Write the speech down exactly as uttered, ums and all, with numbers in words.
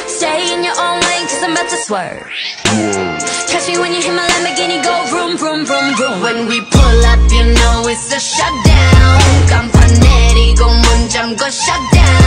Stay in your own lane, cause I'm about to swerve. Catch me when you hit my Lamborghini, go vroom, vroom, vroom, vroom. When we pull up, you know it's a shutdown. 깜판 내리고 문 잠궈 shutdown.